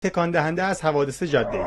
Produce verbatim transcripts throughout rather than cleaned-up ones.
تکان دهنده از حوادث جاده‌ای.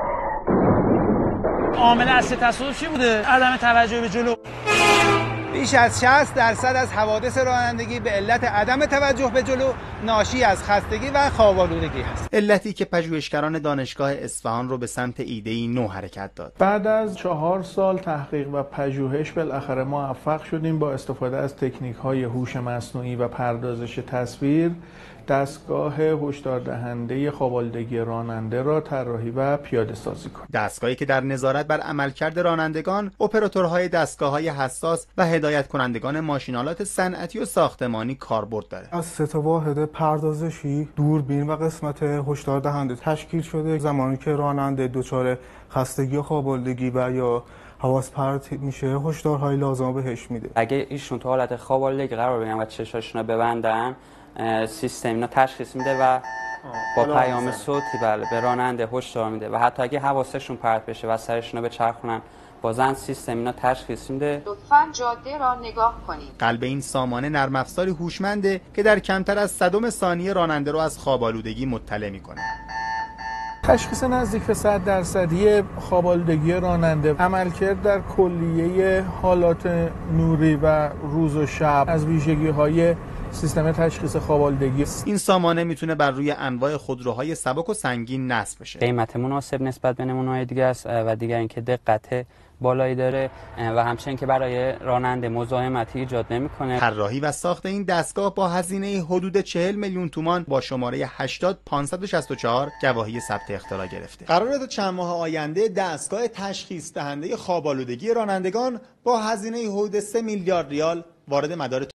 عامل اصلی تصادف چی بوده؟ عدم توجه به جلو. بیش از شصت درصد از حوادث رانندگی به علت عدم توجه به جلو ناشی از خستگی و خواب‌آلودگی است. علتی که پژوهشگران دانشگاه اصفهان رو به سمت ایده‌ای نو حرکت داد. بعد از چهار سال تحقیق و پژوهش بالاخره موفق شدیم با استفاده از تکنیک‌های هوش مصنوعی و پردازش تصویر دستگاه هشدار دهنده خواب‌آلودگی راننده را طراحی و پیاده سازی کنیم. دستگاهی که در نظارت بر عملکرد رانندگان، اپراتورهای دستگاه‌های حساس و هدایت کنندگان ماشین‌آلات صنعتی و ساختمانی کاربرد داره. از سه تا واحد پردازشی، دوربین و قسمت هشدار دهنده تشکیل شده. زمانی که راننده دچار خستگی و خواب‌آلودگی و یا حواس پرت میشه، هشدارهای لازم بهش میده. اگه ایشون تو حالت خواب‌آلودگی قرار بگیرن و چشاشون رو ببندن، سیستم اینا تشخیص میده و با پیام صوتی بله به راننده هشدار میده و حتی اگه حواسشون پرت بشه و سرشون رو بچرخونن بازن سیستم اینا تشخیص میده. لطفاً جاده را نگاه کنید. قلب این سامانه نرم افزاری هوشمنده که در کمتر از صدم ثانیه راننده رو از خواب‌آلودگی مطلع میکنه. تشخیص نزدیک به صد درصدی خواب‌آلودگی راننده، عملکرد در کلیه حالات نوری و روز و شب از ویژگی‌های سیستم تشخیص خواب‌آلودگی. این سامانه میتونه بر روی انواع خودروهای سبک و سنگین نصب بشه. قیمت مناسب نسبت به نمونه‌های دیگه است و دیگه اینکه دقت بالایی داره و همچنین که برای راننده مزاحمتی ایجاد نمی‌کنه. طراحی و ساخت این دستگاه با هزینه حدود چهل میلیون تومان با شماره هشتاد پانصد و شصت و چهار گواهی ثبت اختراع گرفته. قراره تا چند ماه آینده دستگاه تشخیص دهنده خواب‌آلودگی رانندگان با هزینه حدود سه میلیارد ریال وارد مدار